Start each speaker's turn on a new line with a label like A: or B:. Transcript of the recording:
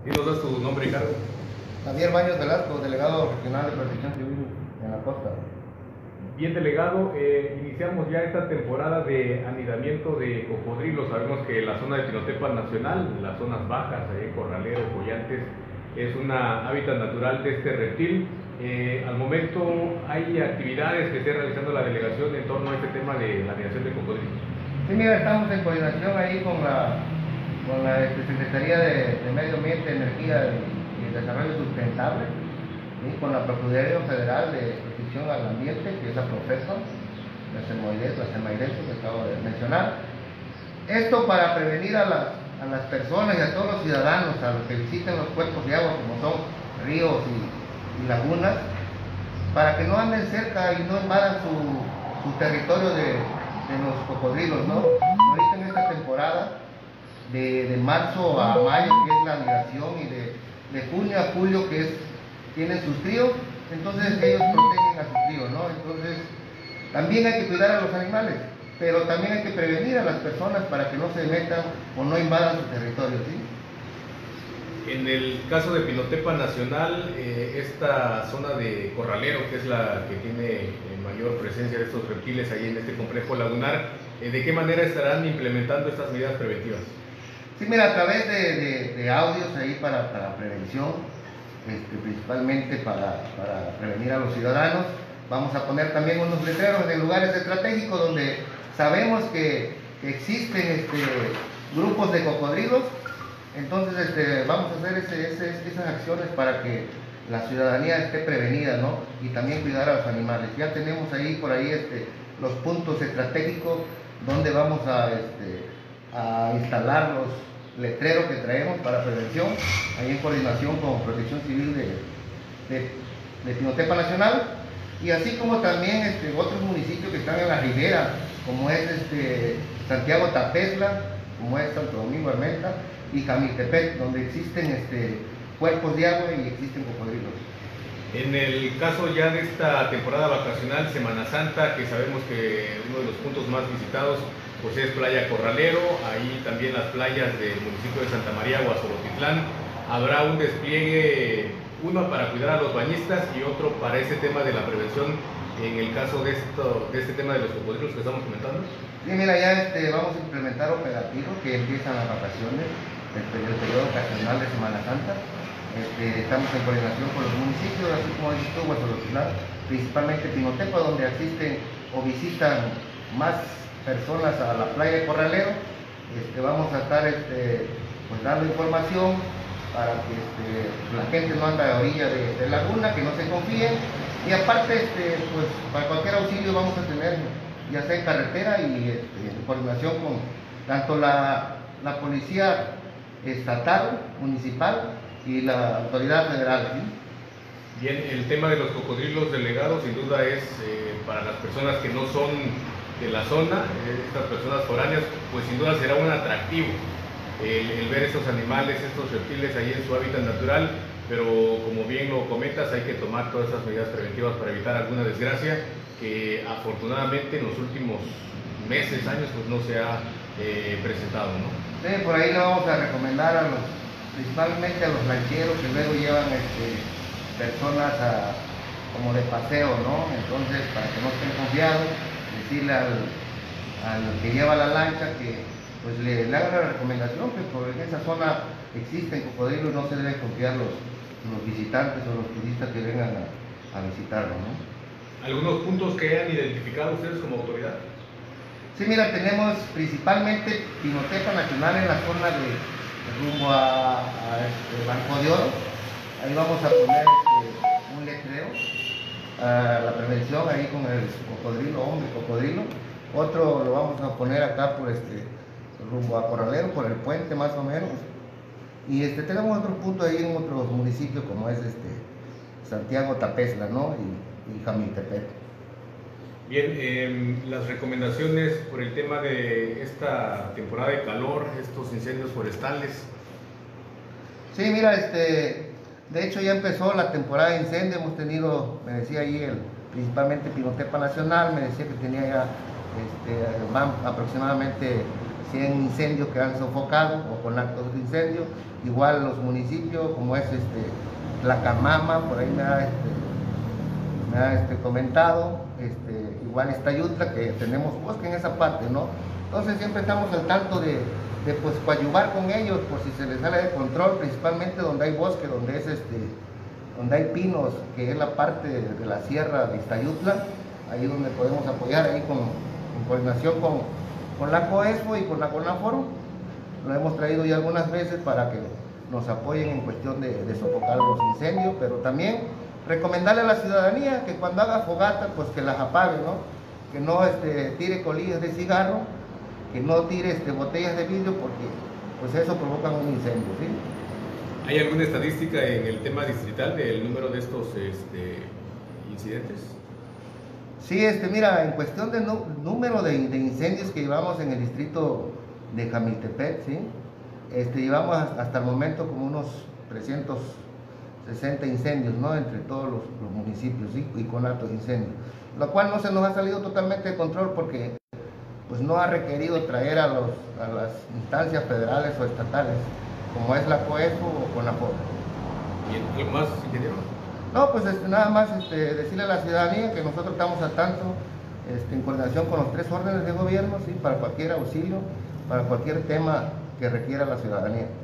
A: ¿Y nos das tu nombre y cargo?
B: Javier Baños Velasco, delegado regional de Protección Civil en la costa.
A: Bien, delegado, iniciamos ya esta temporada de anidamiento de cocodrilos. Sabemos que la zona de Pinotepa Nacional, las zonas bajas, Corralero, Collantes, es una hábitat natural de este reptil. Al momento hay actividades que esté realizando la delegación en torno a este tema de la anidación de cocodrilos.
B: Sí, mira, estamos en coordinación ahí con la Secretaría de Medio Ambiente, Energía y Desarrollo Sustentable, ¿sí? Con la Procuraduría Federal de Protección al Ambiente, que es la Profeso, la CEMAIDES que acabo de mencionar. Esto para prevenir a las personas y a todos los ciudadanos, a los que visiten los cuerpos de agua, como son ríos y lagunas, para que no anden cerca y no invadan su territorio de los cocodrilos, ¿no? Ahorita en esta temporada, de marzo a mayo, que es la anidación, y de junio a julio, que tienen sus tríos, entonces ellos protegen a sus tríos, ¿no? Entonces, también hay que cuidar a los animales, pero también hay que prevenir a las personas para que no se metan o no invadan su territorio, ¿sí?
A: En el caso de Pinotepa Nacional, esta zona de Corralero, que es la que tiene mayor presencia de estos reptiles ahí en este complejo lagunar, ¿de qué manera estarán implementando estas medidas preventivas?
B: Sí, mira, a través de audios ahí para prevención, principalmente para prevenir a los ciudadanos. Vamos a poner también unos letreros en lugares estratégicos donde sabemos que existen grupos de cocodrilos. Entonces vamos a hacer esas acciones para que la ciudadanía esté prevenida, ¿no? Y también cuidar a los animales. Ya tenemos ahí por ahí los puntos estratégicos donde vamos a instalar los letreros que traemos para prevención, ahí en coordinación con Protección Civil de Pinotepa Nacional, y así como también otros municipios que están en la ribera, como es Santiago Tapesla, como es Santo Domingo Armenta y Jamiltepec, donde existen cuerpos de agua y existen cocodrilos.
A: En el caso ya de esta temporada vacacional, Semana Santa, que sabemos que uno de los puntos más visitados pues es Playa Corralero, ahí también las playas del municipio de Santa María, Guazorotitlán, habrá un despliegue, uno para cuidar a los bañistas y otro para ese tema de la prevención en el caso de este tema de los cocodrilos que estamos comentando.
B: Sí, mira, ya vamos a implementar operativos que empiezan las vacaciones del periodo vacacional de Semana Santa. Estamos en coordinación con los municipios, así como has visto, Guazorotitlán, principalmente Pinotepa, donde asisten o visitan más personas a la playa de Corralero. Vamos a estar pues dando información para que la gente no ande a orilla de laguna, que no se confíen, y aparte pues para cualquier auxilio vamos a tener, ya sea en carretera y en coordinación con tanto la policía estatal, municipal y la autoridad federal, ¿sí?
A: Bien, el tema de los cocodrilos delegados sin duda es para las personas que no son de la zona, estas personas foráneas, pues sin duda será un atractivo el ver estos animales, estos reptiles ahí en su hábitat natural, pero como bien lo comentas, hay que tomar todas esas medidas preventivas para evitar alguna desgracia que afortunadamente en los últimos meses, años, pues no se ha presentado, ¿no?
B: Sí, por ahí le vamos a recomendar principalmente a los rancheros que luego llevan personas como de paseo, ¿no? Entonces, para que no estén confiados, decirle al que lleva la lancha que pues le haga la recomendación que porque en esa zona existen cocodrilos y no se deben confiar los visitantes o los turistas que vengan a visitarlo, ¿no?
A: ¿Algunos puntos que hayan identificado ustedes como autoridad?
B: Sí, mira, tenemos principalmente Pinotepa Nacional en la zona de rumbo a Banco de Oro. Ahí vamos a poner un letrero a la prevención ahí con el cocodrilo, hombre cocodrilo. Otro lo vamos a poner acá por rumbo a Corralero, por el puente más o menos. Y tenemos otro punto ahí en otros municipios como es Santiago Tapesla, ¿no? y Jamiltepec.
A: Bien, las recomendaciones por el tema de esta temporada de calor, estos incendios forestales.
B: Sí, mira, de hecho ya empezó la temporada de incendio, hemos tenido, me decía ahí principalmente Pinotepa Nacional, me decía que tenía ya van aproximadamente 100 incendios que han sofocado o con actos de incendio. Igual los municipios como es Tlacamama, por ahí me ha comentado, igual Iztayutla, que tenemos bosque en esa parte, ¿no? Entonces siempre estamos al tanto de pues coadyuvar con ellos por si se les sale de control, principalmente donde hay bosque, donde hay pinos, que es la parte de la sierra de Iztayutla, ahí donde podemos apoyar ahí en coordinación con la COESFO y con la CONAFOR. Lo hemos traído ya algunas veces para que nos apoyen en cuestión de sofocar los incendios, pero también recomendarle a la ciudadanía que cuando haga fogata, pues que las apague, ¿no? Que no tire colillas de cigarro, que no tire botellas de vidrio, porque pues eso provoca un incendio, ¿sí?
A: ¿Hay alguna estadística en el tema distrital del número de estos incidentes?
B: Sí, mira, en cuestión de número de incendios que llevamos en el distrito de Jamiltepec, ¿sí? Llevamos hasta el momento como unos 360 incendios, ¿no? Entre todos los municipios, ¿sí? Y con altos incendios, lo cual no se nos ha salido totalmente de control porque pues no ha requerido traer a las instancias federales o estatales, como es la COESFO o CONAFOR.
A: Bien, ¿algo más, ingeniero?
B: No, pues nada más decirle a la ciudadanía que nosotros estamos al tanto, en coordinación con los 3 órdenes de gobierno, ¿sí? Para cualquier auxilio, para cualquier tema que requiera la ciudadanía.